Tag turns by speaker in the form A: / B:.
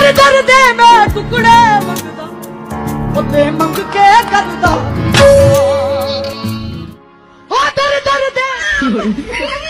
A: दर दे मैं टुकड़े मंगदा ओते मंग के करदा ओ दर दे